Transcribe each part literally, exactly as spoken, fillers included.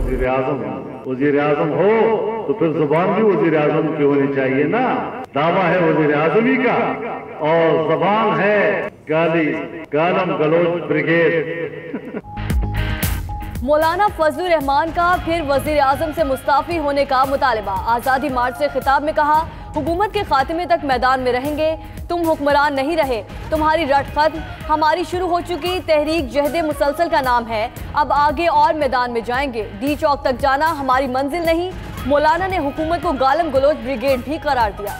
वजीर आजम वजीर आजम हो तो फिर जुबान भी वजीर आजम की होनी चाहिए ना। दावा है वजीर आजमी का और जबान है गाली गालम गलोच ब्रिगेड। मौलाना फजलुर रहमान का फिर वजीर आजम से मुस्ताफी होने का मुतालबा। आज़ादी मार्च से खिताब में कहा, हुकूमत के खात्मे तक मैदान में रहेंगे। तुम हुक्मरान नहीं रहे, तुम्हारी रट खत्म। हमारी शुरू हो चुकी तहरीक जहदे मुसलसल का नाम है, अब आगे और मैदान में जाएंगे। डी चौक तक जाना हमारी मंजिल नहीं। मौलाना ने हुकूमत को गालम गलोच ब्रिगेड भी करार दिया।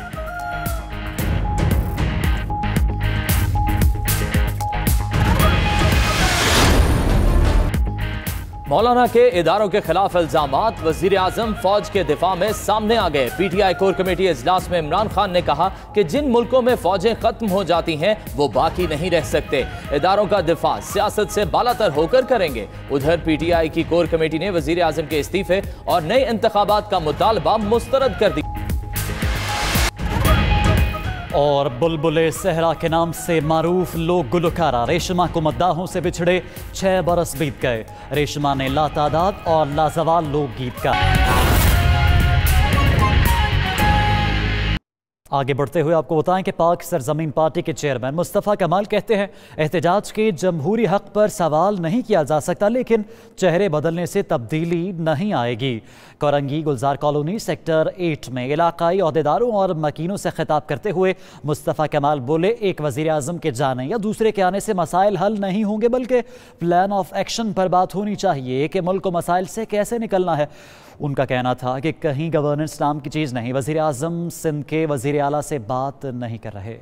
मौलाना के इदारों के खिलाफ इल्जामात, वजीर आजम फौज के दिफा में सामने आ गए। पीटीआई कोर कमेटी इजलास में इमरान खान ने कहा कि जिन मुल्कों में फौजें खत्म हो जाती हैं वो बाकी नहीं रह सकते। इदारों का दिफा सियासत से बालातर होकर करेंगे। उधर पीटीआई की कोर कमेटी ने वजीर आजम के इस्तीफे और नए इंतखाबात का मुतालबा मुस्तरद कर दिया। और बुलबुले सहरा के नाम से मारूफ लोक गुलकारा रेशमा को मद्दाहों से बिछड़े छह बरस बीत गए। रेशमा ने लातादाद और लाजवाल लोकगीत का। आगे बढ़ते हुए आपको बताएं कि पाक सरजमीन पार्टी के चेयरमैन मुस्तफ़ा कमाल कहते हैं, एहतजाज के जमहूरी हक पर सवाल नहीं किया जा सकता, लेकिन चेहरे बदलने से तब्दीली नहीं आएगी। Korangi Gulzar colony sector eight में इलाकाई अहदेदारों और मकीनों से खिताब करते हुए मुस्तफ़ा कमाल बोले, एक वज़ीर आज़म के जाने या दूसरे के आने से मसाइल हल नहीं होंगे, बल्कि प्लान ऑफ एक्शन पर बात होनी चाहिए कि मुल्क को मसाइल से कैसे निकलना है। उनका कहना था कि कहीं गवर्नेंस नाम की चीज़ नहीं। वज़ीर आज़म सिंध के वज़ीर आला से बात नहीं कर रहे।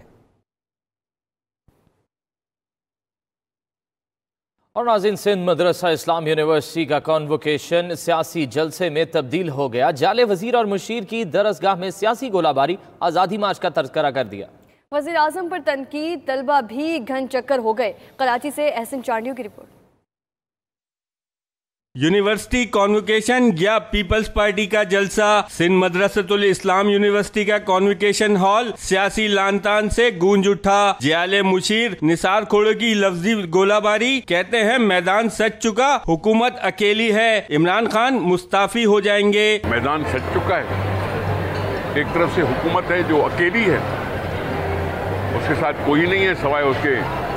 और नाज़रीन, सिंध मदरसा इस्लाम यूनिवर्सिटी का कॉन्वोकेशन सियासी जलसे में तब्दील हो गया। जाले वजीर और मुशीर की दरसगाह में सियासी गोलाबारी, आज़ादी मार्च का तज़किरा कर दिया। वज़ीर आज़म पर तनकीद, तलबा भी घन चक्कर हो गए। कराची से एहसन चांडियों की रिपोर्ट। यूनिवर्सिटी कॉन्वोकेशन या पीपल्स पार्टी का जलसा, सिंध मदरसतुल इस्लाम यूनिवर्सिटी का कॉन्वोकेशन हॉल, सियासी लानतान से गूंज उठा। जियाले मुशीर निसार खोड़े की लफ्जी गोलाबारी, कहते हैं मैदान सज चुका, हुकूमत अकेली है, इमरान खान मुस्ताफी हो जाएंगे। मैदान सज चुका है, एक तरफ से हुकूमत है जो अकेली है, उसके साथ कोई नहीं है सवाए उसके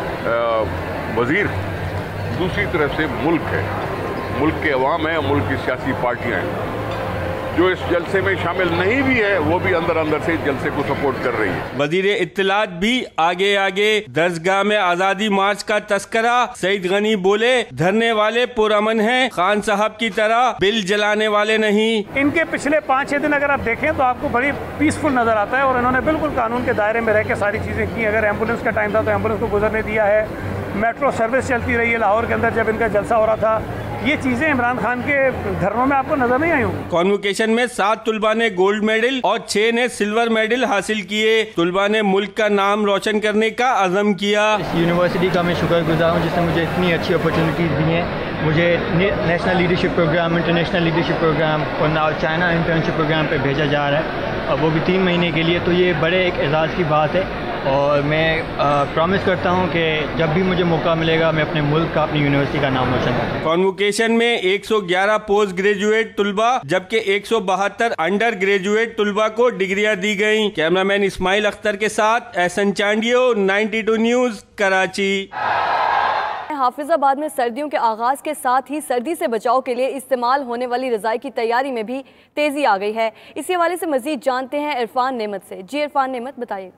वजीर, दूसरी तरफ से मुल्क है, मुल्क के अवाम है, मुल्क की सियासी पार्टियां हैं जो इस जलसे में शामिल नहीं भी है, वो भी अंदर अंदर से जलसे को सपोर्ट कर रही है। वजीर इत्तलात भी आगे आगे। दरसगाह में आज़ादी मार्च का तस्करा, सईद गनी बोले, धरने वाले पुरअमन हैं, खान साहब की तरह बिल जलाने वाले नहीं। इनके पिछले पाँच छः दिन अगर आप देखें तो आपको बड़ी पीसफुल नजर आता है और इन्होंने बिल्कुल कानून के दायरे में रह के सारी चीज़ें की। अगर एम्बुलेंस का टाइम था तो एम्बुलेंस को गुजरने दिया है, मेट्रो सर्विस चलती रही है लाहौर के अंदर जब इनका जलसा हो रहा था। ये चीजें इमरान खान के धरनों में आपको नजर नहीं आई होंगी। कॉन्वोकेशन में सात तुलबा ने गोल्ड मेडल और छह ने सिल्वर मेडल हासिल किए। तुलबा ने मुल्क का नाम रोशन करने का अज़म किया। इस यूनिवर्सिटी का मैं शुक्रगुजार हूँ जिसने मुझे इतनी अच्छी अपॉर्चुनिटीज़ दी हैं। मुझे national leadership programme, international leadership programme और ना चाइना इंटर्नशिप प्रोग्राम पे भेजा जा रहा है, और वो भी तीन महीने के लिए। तो ये बड़े एक एजाज़ की बात है और मैं प्रॉमिस करता हूँ कि जब भी मुझे मौका मिलेगा मैं अपने मुल्क का, अपनी यूनिवर्सिटी का नाम रोशन करूँगा। कॉन्वोकेशन में एक सौ ग्यारह पोस्ट ग्रेजुएट तुलबा जबकि एक सौ बहत्तर अंडर ग्रेजुएट तुलबा को डिग्रियां दी गयी। कैमरामैन इस्माइल अख्तर के साथ एहसन चांडियो, बानवे न्यूज, कराची। हाफिजाबाद में सर्दियों के आगाज के साथ ही सर्दी से बचाव के लिए इस्तेमाल होने वाली रजाई की तैयारी में भी तेजी आ गई है। इसी हवाले से मजीद जानते हैं इरफान नेमत से। जी इरफान नेमत, बताइएगा।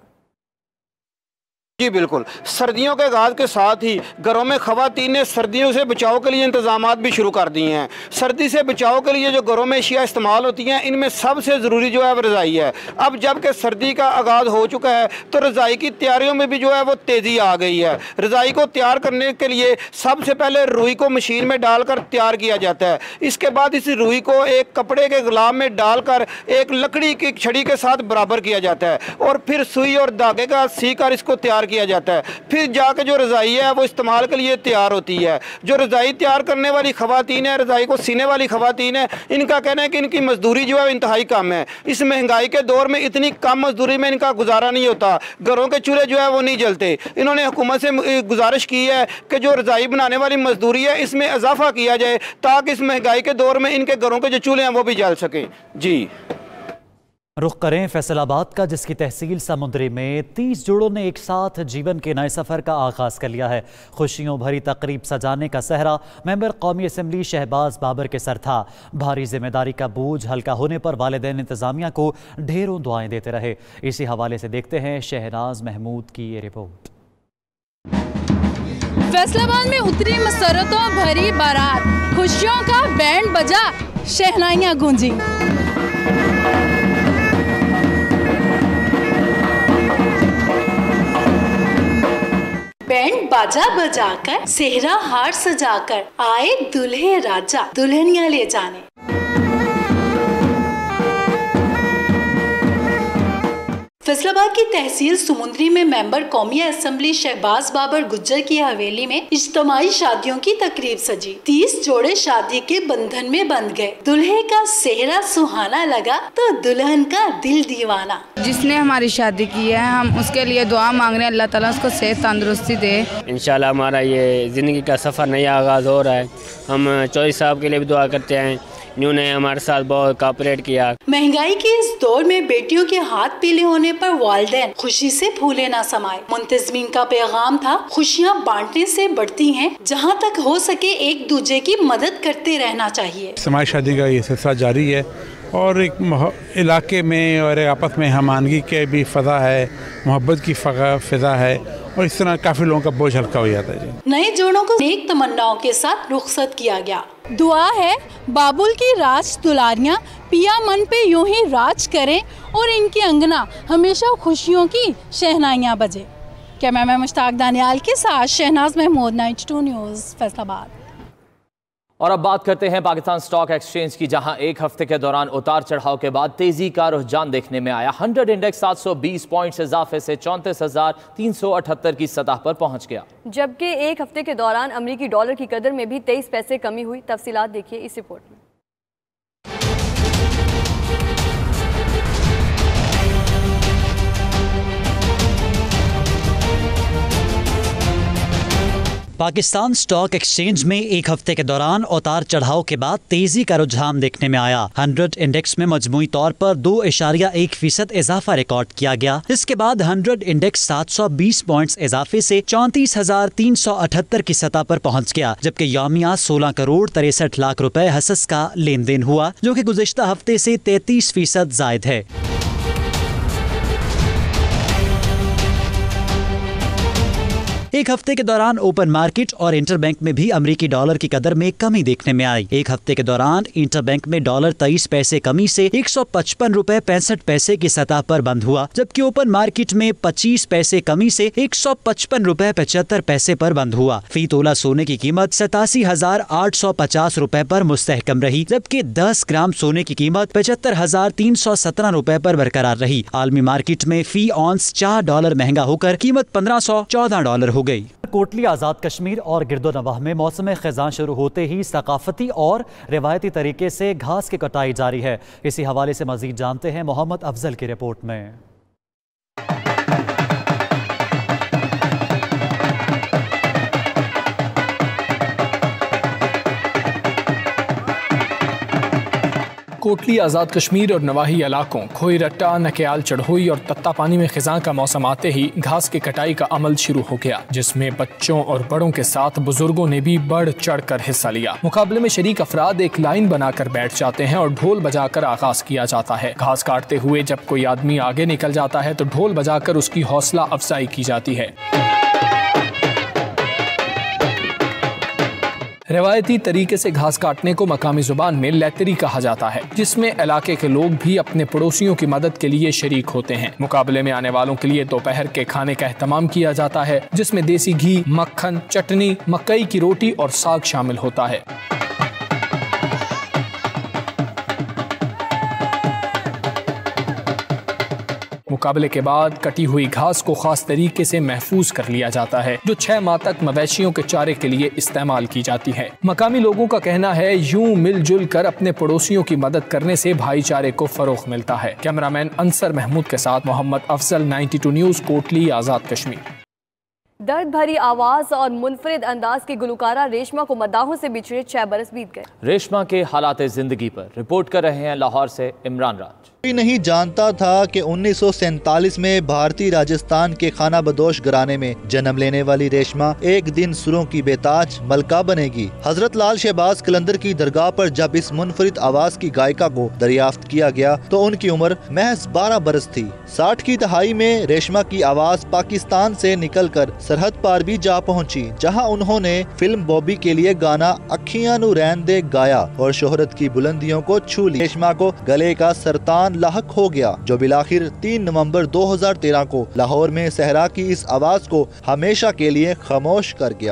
जी बिल्कुल, सर्दियों के आगाज़ के साथ ही घरों में ख़वातीन ने सर्दियों से बचाव के लिए इंतजामात भी शुरू कर दिए हैं। सर्दी से बचाव के लिए जो घरों में अशिया इस्तेमाल होती हैं, इनमें सबसे ज़रूरी जो है वो रज़ाई है। अब जबकि सर्दी का आगाज़ हो चुका है तो रज़ाई की तैयारियों में भी जो है वो तेज़ी आ गई है। रज़ाई को तैयार करने के लिए सबसे पहले रुई को मशीन में डालकर तैयार किया जाता है। इसके बाद इस रुई को एक कपड़े के गुलाब में डालकर एक लकड़ी की छड़ी के साथ बराबर किया जाता है और फिर सुई और धागे का सी कर इसको तैयार तैयार किया जाता है, फिर जाके जो रज़ाई है वो इस्तेमाल के लिए तैयार होती है। जो रज़ाई तैयार करने वाली ख़वातीन है, रज़ाई को सीने वाली ख़वातीन है, इनका कहना है कि इनकी मजदूरी जो है इंतहाई कम है। इस महंगाई के दौर में इतनी कम मजदूरी में इनका गुजारा नहीं होता, घरों के चूल्हे जो है वो नहीं जलते। इन्होंने हुकूमत से गुजारिश की है कि जो रज़ाई बनाने वाली मजदूरी है इसमें इजाफा किया जाए ताकि इस महंगाई के दौर में इनके घरों के जो चूल्हे हैं वो भी जल सकें। जी रुख करें फैसलाबाद का, जिसकी तहसील समुद्री में तीस जोड़ों ने एक साथ जीवन के नए सफ़र का आगाज़ कर लिया है। खुशियों भरी तकरीब सजाने का सहरा मेंबर कौमी असम्बली शहबाज बाबर के सर था। भारी जिम्मेदारी का बोझ हल्का होने पर वालिदैन इंतज़ामिया को ढेरों दुआएं देते रहे। इसी हवाले से देखते हैं शहनाज महमूद की ये रिपोर्ट। फैसलाबाद में उतरी मसरतों भरी बारात, खुशियों का बैंड बजा, शहनाइयाँ गूंजी। बैंड बाजा बजाकर, सेहरा हार सजाकर आए दुल्हे राजा दुल्हनिया ले जाने। फैसलाबाद की तहसील समुद्री में मेंबर कौमी असम्बली शहबाज बाबर गुज्जर की हवेली में इज्तमाई शादियों की तकरीब सजी। तीस जोड़े शादी के बंधन में बंध गए। दुल्हे का सेहरा सुहाना लगा तो दुल्हन का दिल दीवाना। जिसने हमारी शादी की है हम उसके लिए दुआ मांग रहे हैं, अल्लाह ताला उसको सेहत तंदुरुस्ती दे। इंशाल्लाह हमारा ये ज़िंदगी का सफ़र नया आगाज़ हो रहा है। हम चौधरी साहब के लिए भी दुआ करते हैं, न्यू ने हमारे साथ बहुत कोऑपरेट किया। महंगाई के इस दौर में बेटियों के हाथ पीले होने पर वालिदैन खुशी से फूले ना समाये। मुंतज़मीन का पैगाम था, खुशियाँ बांटने से बढ़ती हैं, जहाँ तक हो सके एक दूसरे की मदद करते रहना चाहिए। समाज शादी का ये सिलसिला जारी है और एक इलाके में और आपस में हमानगी के भी फ़ज़ा है, मोहब्बत की फ़ज़ा है और इस तरह काफ़ी लोगों का बोझ हल्का हो जाता है। जी नए जोड़ों को नेक तमन्नाओं के साथ रुखसत किया गया। दुआ है बाबुल की राज दुलारियां पिया मन पे यूं ही राज करें और इनकी अंगना हमेशा खुशियों की शहनाइयां बजे। कैमरामैन मुश्ताक दानियाल के साथ Shahnaz Mahmood, ninety two news, Faisalabad. और अब बात करते हैं पाकिस्तान स्टॉक एक्सचेंज की, जहां एक हफ्ते के दौरान उतार चढ़ाव के बाद तेजी का रुझान देखने में आया। हंड्रेड इंडेक्स सात सौ बीस पॉइंट्स इजाफे से चौंतीस हजार तीन सौ अठहत्तर की सतह पर पहुंच गया, जबकि एक हफ्ते के दौरान अमेरिकी डॉलर की कदर में भी तेईस पैसे कमी हुई। तफसीलात देखिए इस रिपोर्ट में। पाकिस्तान स्टॉक एक्सचेंज में एक हफ्ते के दौरान उतार चढ़ाव के बाद तेजी का रुझान देखने में आया। हंड्रेड इंडेक्स में मजमूई तौर पर दो इशारिया एक फीसद इजाफा रिकॉर्ड किया गया। इसके बाद हंड्रेड इंडेक्स सात सौ बीस पॉइंट्स इजाफे से चौंतीस हजार तीन सौ अठहत्तर की सतह पर पहुंच गया, जबकि यौमिया सोलह करोड़ तिरसठ लाख रुपए हसस का लेन देन हुआ, जो कि गुज़िश्ता हफ्ते से तैतीस फीसद जायद है। एक हफ्ते के दौरान ओपन मार्केट और इंटरबैंक में भी अमेरिकी डॉलर की कदर में कमी देखने में आई। एक हफ्ते के दौरान इंटरबैंक में डॉलर तेईस पैसे कमी से एक सौ पचपन रुपए पैंसठ पैसे की सतह पर बंद हुआ, जबकि ओपन मार्केट में पच्चीस पैसे कमी से एक सौ पचपन रुपए पचहत्तर पैसे पर बंद हुआ। फी तोला सोने की कीमत सतासी हजार आठ सौ पचास रुपए पर मुस्तहकम रही, जबकि दस ग्राम सोने की कीमत पचहत्तर हजार तीन सौ सत्रह रुपए पर बरकरार रही। आलमी मार्केट में फी ऑन्स चार डॉलर महंगा होकर कीमत पंद्रह सौ चौदह डॉलर हो गई। कोटली आज़ाद कश्मीर और गिरदोनवाह में मौसम ख़ज़ां शुरू होते ही सकाफती और रिवायती तरीके से घास की कटाई जारी है। इसी हवाले से मज़ीद जानते हैं मोहम्मद अफजल की रिपोर्ट में। कोटली आज़ाद कश्मीर और नवाही इलाकों खोई रट्टा, नकेयाल चढ़ोई और तत्ता पानी में खिज़ां का मौसम आते ही घास की कटाई का अमल शुरू हो गया, जिसमें बच्चों और बड़ों के साथ बुजुर्गों ने भी बढ़ चढ़ कर हिस्सा लिया। मुकाबले में शरीक अफराद एक लाइन बनाकर बैठ जाते हैं और ढोल बजाकर आगाज किया जाता है। घास काटते हुए जब कोई आदमी आगे निकल जाता है तो ढोल बजाकर उसकी हौसला अफजाई की जाती है। रवायती तरीके से घास काटने को मकामी जुबान में लैतरी कहा जाता है, जिसमें इलाके के लोग भी अपने पड़ोसियों की मदद के लिए शरीक होते हैं। मुकाबले में आने वालों के लिए दोपहर के खाने का एहतमाम किया जाता है, जिसमें देसी घी, मक्खन, चटनी, मकई की रोटी और साग शामिल होता है। मुकाबले के बाद कटी हुई घास को खास तरीके से महफूज कर लिया जाता है, जो छह माह तक मवेशियों के चारे के लिए इस्तेमाल की जाती है। मकामी लोगों का कहना है यूं मिलजुल कर अपने पड़ोसियों की मदद करने से भाईचारे को फरोग मिलता है। कैमरामैन अंसर महमूद के साथ Mohammad Afzal, ninety two news, Kotli, Azad Kashmir. दर्द भरी आवाज और मुनफरिद अंदाज की गुलकारा रेशमा को मद्दाहों से बिछड़े छह बरस बीत गए। रेशमा के हालात जिंदगी पर रिपोर्ट कर रहे हैं लाहौर से इमरान राज। कोई नहीं जानता था कि उन्नीस सौ सैतालीस में भारतीय राजस्थान के खाना बदोश घराने में जन्म लेने वाली रेशमा एक दिन सुरों की बेताज मलका बनेगी। हजरत लाल शहबाज कलंदर की दरगाह पर जब इस मुनफरिद आवाज की गायिका को दरियाफ्त किया गया तो उनकी उम्र महज बारह बरस थी। साठ की दहाई में रेशमा की आवाज पाकिस्तान से निकलकर सरहद पार भी जा पहुंची, जहां उन्होंने फिल्म बॉबी के लिए गाना अखियां नू रहन दे गाया और शोहरत की बुलंदियों को छू ली। रेशमा को गले का सरतान लाहक हो गया, जो बिलाखिर तीन नवंबर दो हज़ार तेरह को लाहौर में सहरा की इस आवाज को हमेशा के लिए खामोश कर गया।